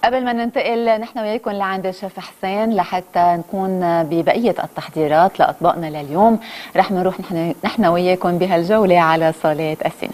قبل ما ننتقل نحن وياكم لعند الشيف حسين لحتى نكون ببقية التحضيرات لأطباقنا لليوم، رح نروح نحن وياكم بهالجولة على صالات السينما.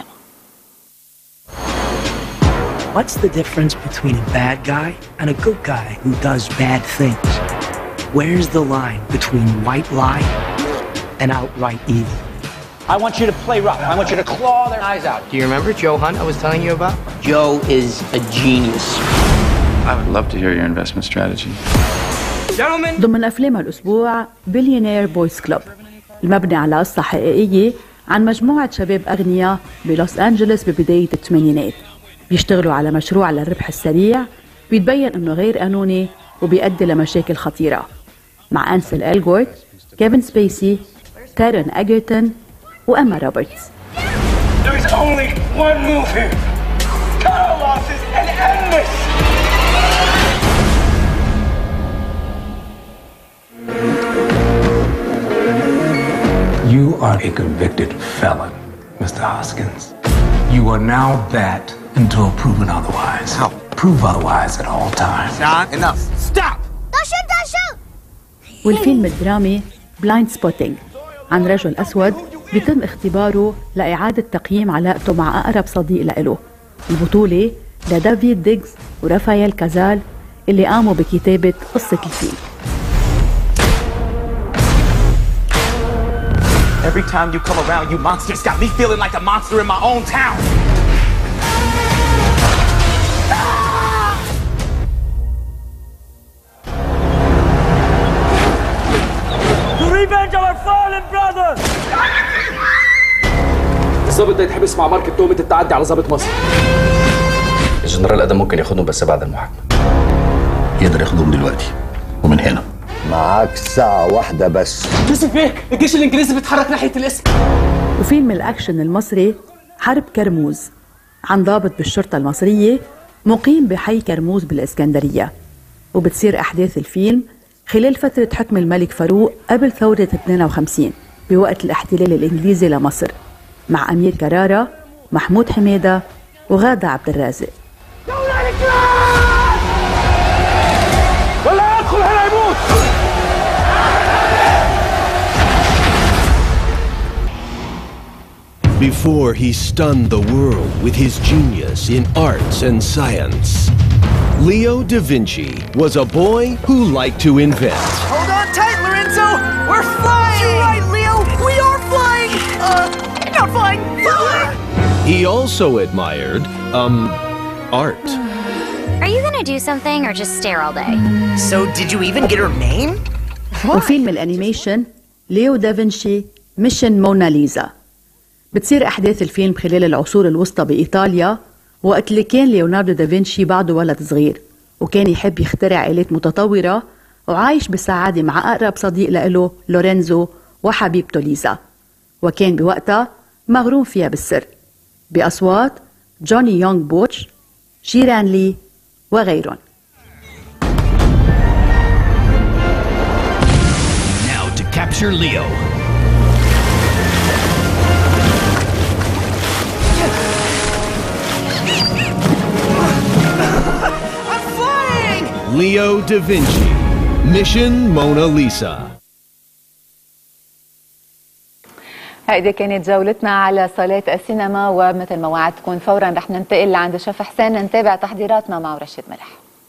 What's the difference between a bad guy and a good guy who does bad things? Where's the line between white lie and outright evil? I want you to play rough. I want you to claw their eyes out. Do you remember Joe Hunt I was telling you about? Joe is a genius. I would love to hear your investment strategy. Gentlemen. ضمن أفلام الأسبوع بليونير بويز كلوب، المبني على قصة حقيقية عن مجموعة شباب أغنياء بلوس أنجلوس ببداية الثمانينات بيشتغلوا على مشروع للربح السريع بيتبين أنه غير قانوني وبيؤدي لمشاكل خطيرة، مع أنسل إلغورت، كيفن سبيسي، تارون أجرتون وأما روبرتس. There is only one move here. Total losses and endless. You are a convicted felon, Mr. Hoskins. You are now that until proven otherwise. How? Prove otherwise at all times. John, enough. Stop! Don't shoot! Don't shoot! والفيلم الدرامي بلايند سبوتينج عن رجل أسود بيتم اختباره لإعادة تقييم علاقته مع أقرب صديق له. البطولة لدافيد ديغز ورافائيل كازال اللي قاموا بكتابة قصة الفيلم. Every time you come around, you monsters got me feeling like a monster in my own town. The revenge of our fallen brothers. الضابط ده يتحبس مع ماركة تهمة التعدي على ضابط مصر. الجنرال ادم ممكن ياخدهم بس بعد المحاكمة. يقدر ياخدهم دلوقتي ومن هنا. معاك ساعة واحدة بس. يوسف بيك، الجيش الإنجليزي بيتحرك ناحية الاسم. وفيلم الأكشن المصري حرب كرموز عن ضابط بالشرطة المصرية مقيم بحي كرموز بالإسكندرية، وبتصير أحداث الفيلم خلال فترة حكم الملك فاروق قبل ثورة 52 بوقت الاحتلال الإنجليزي لمصر، مع أمير كرارة، محمود حميدة وغادة عبد الرازق. ولا يدخل هنا يموت. Before he stunned the world with his genius in arts and science, Leo da Vinci was a boy who liked to invent. Hold on tight, Lorenzo! We're flying! You're right, Leo! We are flying! Not flying! Flying! He also admired, art. Are you gonna do something or just stare all day? So, did you even get her name? وفيلم الأنيميشن ليو دافنشي ميشن موناليزا. بتصير أحداث الفيلم خلال العصور الوسطى بإيطاليا، وقت اللي كان ليوناردو دافنشي بعده ولد صغير وكان يحب يخترع آلات متطورة وعايش بسعادة مع أقرب صديق له لورينزو وحبيبته ليزا، وكان بوقتها مغروم فيها بالسر بأصوات جوني يونغ بوتش، شيران لي وغيرهم. Now to capture Leo. I'm flying! Leo da Vinci, Mission Mona Lisa. هيدي كانت جولتنا على صالات السينما، ومثل ما وعدتكم فورا رح ننتقل لعند الشيف حسين نتابع تحضيراتنا مع رشيد ملح.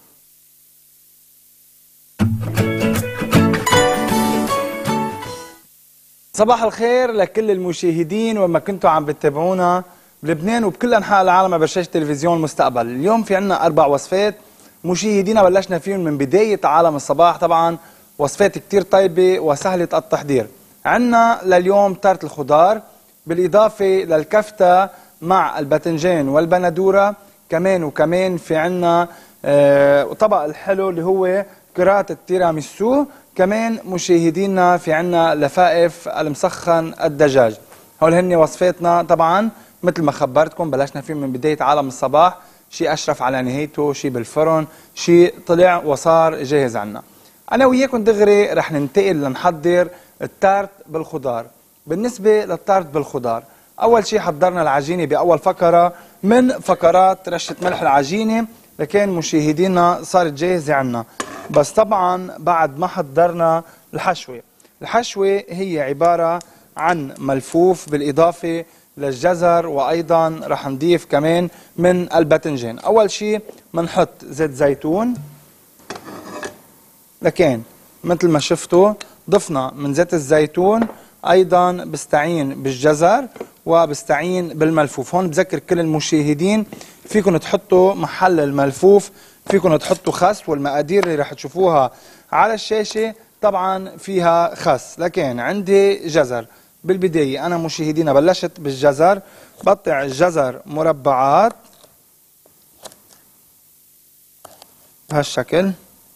صباح الخير لكل المشاهدين وما كنتوا عم بتتابعونا بلبنان وبكل انحاء العالم على شاشة تلفزيون المستقبل. اليوم في عنا 4 وصفات مشاهدينا بلشنا فيهم من بداية عالم الصباح، طبعا وصفات كتير طيبة وسهلة التحضير. عنا لليوم تارت الخضار بالإضافة للكفتة مع الباذنجان والبندورة، كمان في عنا طبق الحلو اللي هو كرات التيراميسو، كمان مشاهدينا في عنا لفائف المسخن الدجاج. هول هن وصفاتنا، طبعا مثل ما خبرتكم بلشنا فيهم من بداية عالم الصباح، شيء أشرف على نهايته، شيء بالفرن، شيء طلع وصار جاهز عنا. أنا وياكم دغري رح ننتقل لنحضر التارت بالخضار. بالنسبة للتارت بالخضار، أول شيء حضرنا العجينة بأول فقرة من فقرات رشة ملح العجينة لكن مشاهدينا صارت جاهزة عنا. بس طبعا بعد ما حضرنا الحشوة. الحشوة هي عبارة عن ملفوف بالإضافة للجزر، وأيضا رح نضيف كمان من الباذنجان. أول شيء منحط زيت زيتون، لكن مثل ما شفتوا ضفنا من زيت الزيتون، أيضا بستعين بالجزر وبستعين بالملفوف. هون بذكر كل المشاهدين فيكم تحطوا محل الملفوف فيكم تحطوا خس، والمقادير اللي رح تشوفوها على الشاشة طبعا فيها خس، لكن عندي جزر. بالبداية أنا مشاهدينا بلشت بالجزر، بقطع الجزر مربعات بهالشكل.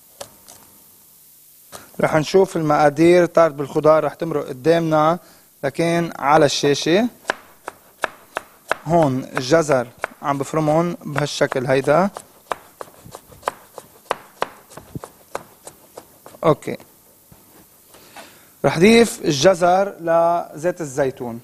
رح نشوف المقادير طارت بالخضار رح تمرق قدامنا، لكن على الشاشة هون الجزر عم بفرمهم بهالشكل هيدا. اوكي، رح ضيف الجزر لزيت الزيتون.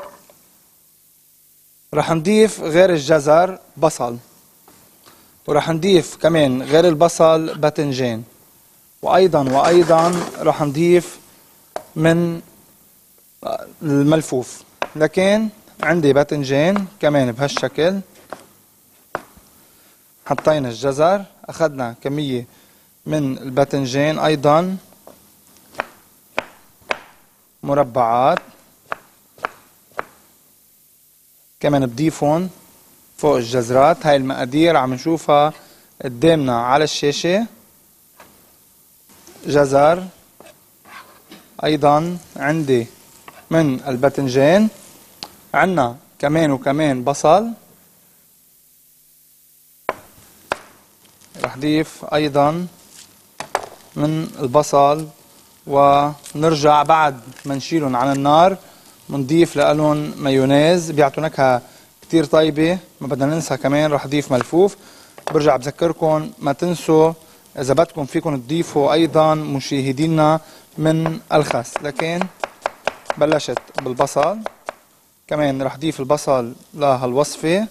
رح نضيف غير الجزر بصل، ورح نضيف كمان غير البصل باذنجان، وايضا رح نضيف من الملفوف. لكن عندي باذنجان كمان بهالشكل. حطينا الجزر، اخذنا كمية من الباذنجان ايضا مربعات، كمان بضيفهم فوق الجزرات. هاي المقادير عم نشوفها قدامنا على الشاشة. جزر، ايضا عندي من الباذنجان، عندنا كمان بصل. رح ضيف ايضا من البصل، ونرجع بعد ما نشيلهم عن النار بنضيف لهم مايونيز بيعطوا نكهة كتير طيبة. ما بدنا ننسى كمان رح ضيف ملفوف. برجع بذكركم ما تنسوا إذا بدكم فيكم تضيفوا أيضا مشاهدينا من الخس. لكن بلشت بالبصل، كمان رح ضيف البصل لهالوصفة.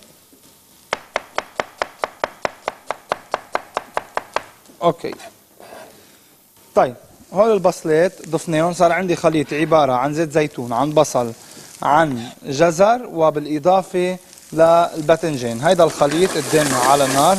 اوكي، طيب هول البصلات ضفناهم، صار عندي خليط عبارة عن زيت زيتون، عن بصل، عن جزر، وبالإضافة للباذنجان. هيدا الخليط قدامنا على النار.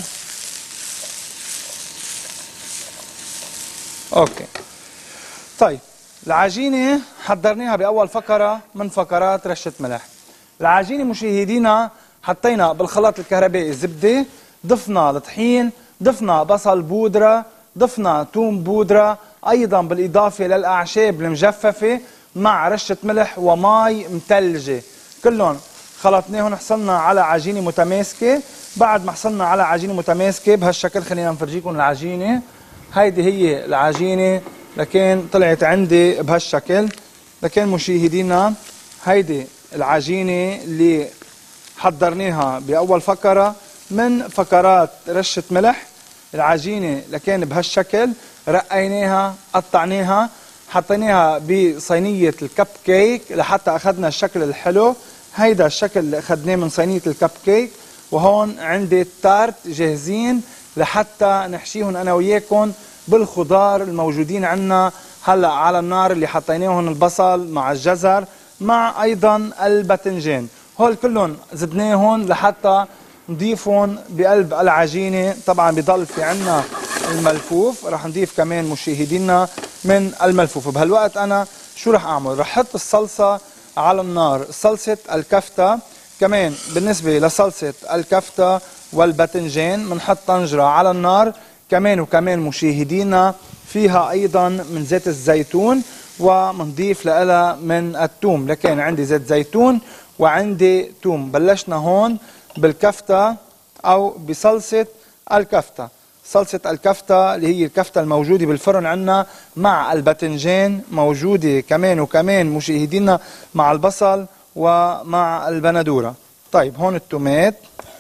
اوكي، طيب العجينة حضرناها بأول فقرة من فقرات رشة ملح. العجينة مشاهدينا حطينا بالخلاط الكهربائي زبدة، ضفنا الطحين، ضفنا بصل بودرة، ضفنا توم بودرة، أيضا بالإضافة للأعشاب المجففة مع رشة ملح وماء متلجة. كلهم خلطناهم، حصلنا على عجينة متماسكة. بعد ما حصلنا على عجينة متماسكة بهالشكل، خلينا نفرجيكم العجينة. هيدي هي العجينة، لكن طلعت عندي بهالشكل. لكن مشاهدينا هيدي العجينة اللي حضرناها بأول فقرة من فقرات رشة ملح. العجينة لكن بهالشكل، رقيناها، قطعناها، حطيناها بصينية الكب كيك لحتى أخذنا الشكل الحلو. هيدا الشكل اللي أخذناه من صينية الكب كيك. وهون عندي التارت جاهزين لحتى نحشيهم أنا وياكم بالخضار الموجودين عنا هلأ على النار، اللي حطيناهم البصل مع الجزر مع أيضا الباذنجان. هول كلهم زدناهم لحتى نضيفهم بقلب العجينة. طبعا بضل في عنا الملفوف، رح نضيف كمان مشاهدينا من الملفوف. بهالوقت أنا شو رح أعمل؟ رح أحط الصلصة على النار، صلصة الكفتة. كمان بالنسبة لصلصة الكفتة والباذنجان بنحط طنجرة على النار كمان مشاهدينا فيها أيضا من زيت الزيتون، ومنضيف لها من الثوم. لكن عندي زيت زيتون وعندي ثوم. بلشنا هون بالكفتة أو بصلصة الكفتة. صلصة الكفتة اللي هي الكفتة الموجودة بالفرن عنا مع الباذنجان، موجودة كمان مشاهدينا مع البصل ومع البندورة. طيب هون التومات،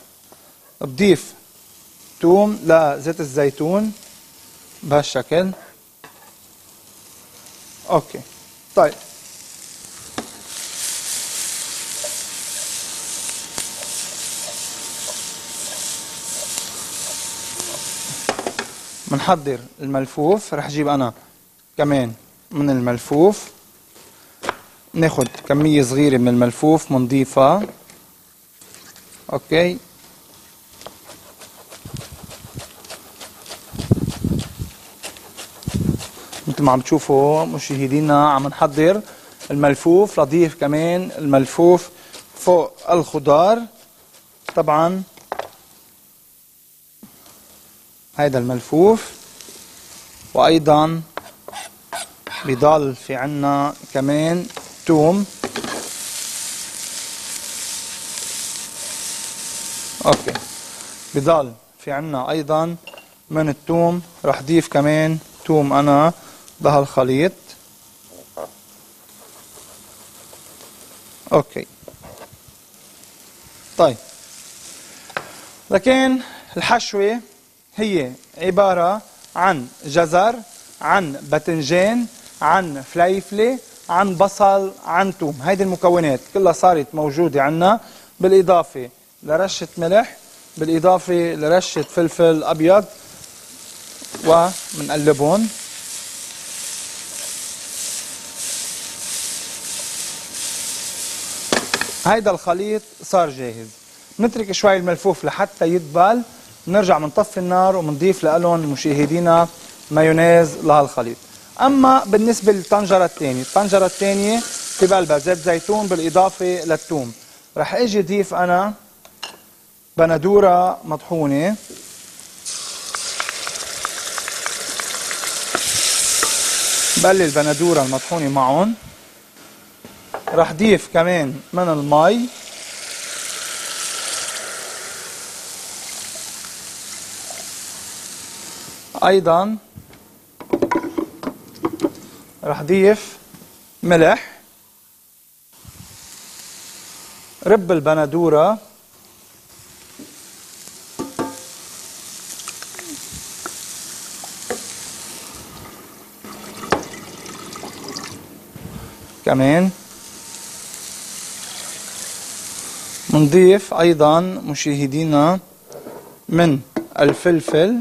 بضيف توم لزيت الزيتون بهالشكل. اوكي، طيب بنحضر الملفوف. رح جيب انا كمان من الملفوف، ناخد كمية صغيرة من الملفوف بنضيفها. اوكي، مثل ما عم تشوفوا مشاهدينا عم نحضر الملفوف، لضيف كمان الملفوف فوق الخضار. طبعا هيدا الملفوف، وايضا بضل في عنا كمان توم. اوكي، بضل في عنا ايضا من التوم. رح ضيف كمان توم انا بهالخليط. اوكي طيب، لكن الحشوة هي عبارة عن جزر، عن باذنجان، عن فليفلة، عن بصل، عن توم. هيدي المكونات كلها صارت موجودة عنا، بالإضافة لرشة ملح، بالإضافة لرشة فلفل أبيض، ومنقلبهم. هيدا الخليط صار جاهز. نترك شوي الملفوف لحتى يدبل، بنرجع بنطفي النار وبنضيف لهم مشاهدينا مايونيز لهالخليط. اما بالنسبه للطنجره الثانيه في بقلبها زيت زيتون بالاضافه للثوم. رح اجي اضيف انا بندوره مطحونه، بقلي البندوره المطحونه معهم. رح ضيف كمان من المي، ايضا رح ضيف ملح، رب البندوره، كمان منضيف ايضا مشاهدينا من الفلفل،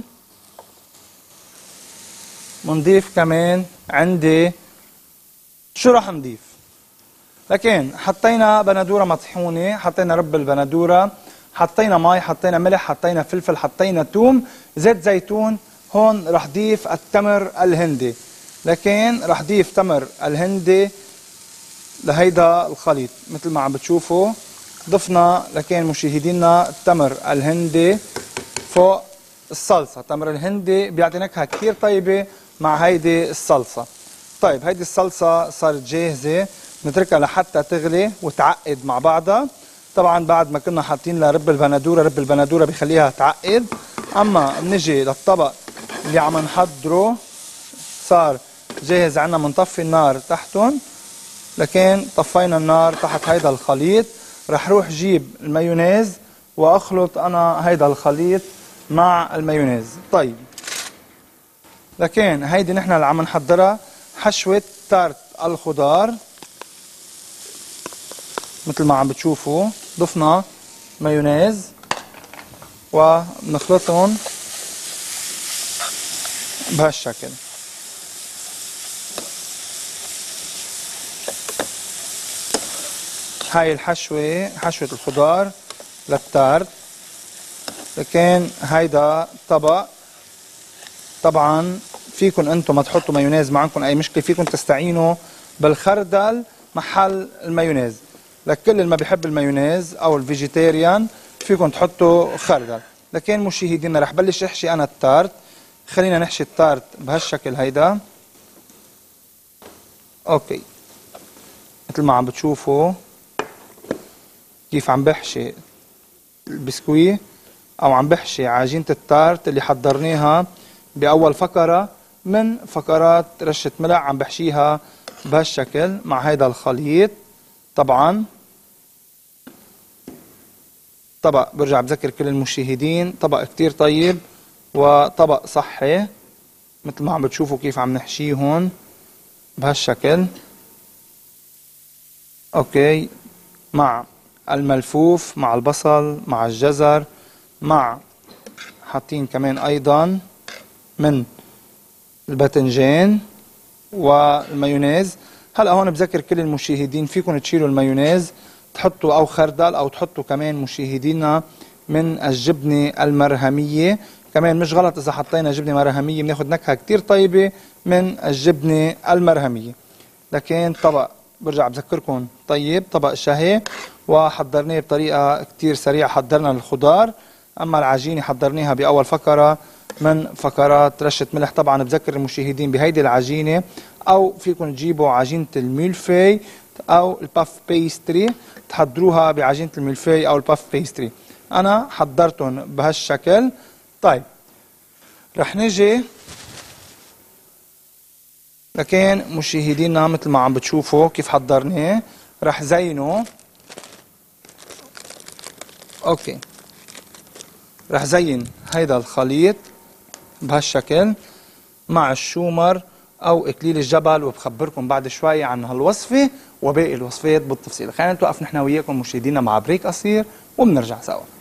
منضيف كمان عندي شو رح نضيف. لكن حطينا بندوره مطحونه، حطينا رب البندوره، حطينا مي، حطينا ملح، حطينا فلفل، حطينا توم، زيت زيتون. هون رح ضيف التمر الهندي، لكن رح ضيف تمر الهندي لهيدا الخليط. مثل ما عم بتشوفوا ضفنا لكن مشاهدينا التمر الهندي فوق الصلصه. التمر الهندي بيعطي نكهه كثير طيبه مع هيدي الصلصه. طيب هيدي الصلصه صارت جاهزه، نتركها لحتى تغلي وتعقد مع بعضها. طبعا بعد ما كنا حاطين لها رب البندوره، رب البندوره بيخليها تعقد. اما بنجي للطبق اللي عم نحضره صار جاهز عنا، منطفي النار تحتهم، لكن طفينا النار تحت هيدا الخليط. رح روح جيب المايونيز واخلط انا هيدا الخليط مع المايونيز. طيب لكن هيدي نحن اللي عم نحضرها حشوة تارت الخضار. مثل ما عم بتشوفوا ضفنا مايونيز ونخلطهم بهالشكل. هاي الحشوة حشوة الخضار للتارت. لكن هيدا طبق طبعا فيكن انتم ما تحطوا مايونيز، ما عندكم اي مشكله، فيكن تستعينوا بالخردل محل المايونيز. لكل اللي ما بيحب المايونيز او الفيجيتيريان فيكن تحطوا خردل. لكن مشاهدينا رح بلش احشي انا التارت. خلينا نحشي التارت بهالشكل هيدا. اوكي، مثل ما عم بتشوفوا كيف عم بحشي البسكوي او عم بحشي عجينة التارت اللي حضرناها باول فقرة من فقرات رشة ملح. عم بحشيها بهالشكل مع هيدا الخليط. طبعا طبق برجع بذكر كل المشاهدين طبق كتير طيب وطبق صحي. مثل ما عم بتشوفوا كيف عم نحشيه هون بهالشكل. اوكي، مع الملفوف، مع البصل، مع الجزر، مع حاطين كمان ايضا من الباذنجان والمايونيز. هلا هون بذكر كل المشاهدين فيكم تشيلوا المايونيز تحطوا او خردل او تحطوا كمان مشاهدينا من الجبنه المرهميه، كمان مش غلط اذا حطينا جبنه مرهميه بناخذ نكهه كثير طيبه من الجبنه المرهميه. لكن طبق برجع بذكركم طيب، طبق شهي وحضرناه بطريقه كثير سريعه. حضرنا الخضار، اما العجينه حضرناها باول فقره من فقرات رشه ملح. طبعا بذكر المشاهدين بهيدي العجينه او فيكم تجيبوا عجينه الميلفي او الباف بيستري تحضروها بعجينه الميلفي او الباف بيستري. انا حضرتهم بهالشكل. طيب رح نجي لكن مشاهدينا مثل ما عم بتشوفوا كيف حضرناه. رح زينه. اوكي رح زين هيدا الخليط بهالشكل مع الشومر او اكليل الجبل، وبخبركم بعد شوي عن هالوصفه وباقي الوصفات بالتفصيل. خلينا نتوقف نحن وياكم مشاهدينا مع بريك قصير وبنرجع سوا.